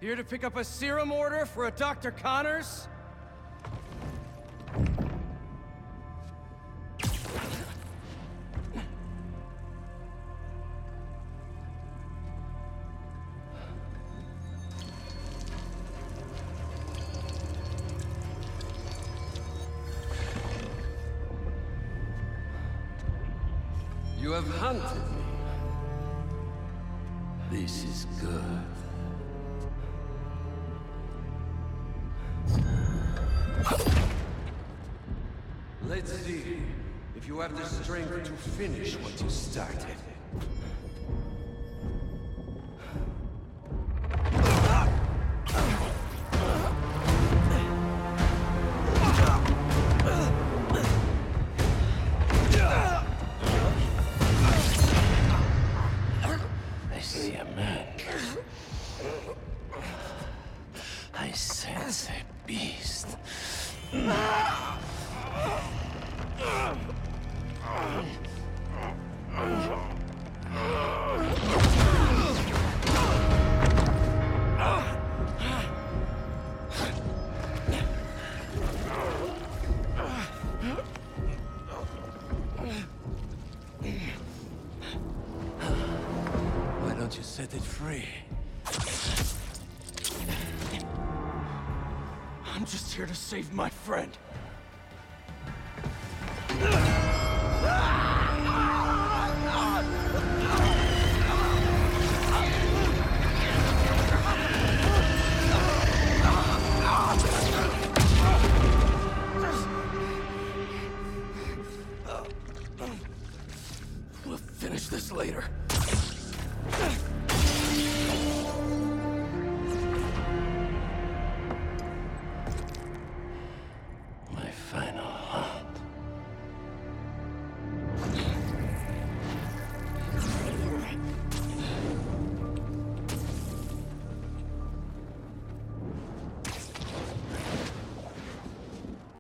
Here to pick up a serum order for a Dr. Connors? You have hunted me. This is good. Let's see if you have the strength to finish what you started. I see a man. I sense a beast. Why don't you set it free? I'm just here to save my friend. We'll finish this later.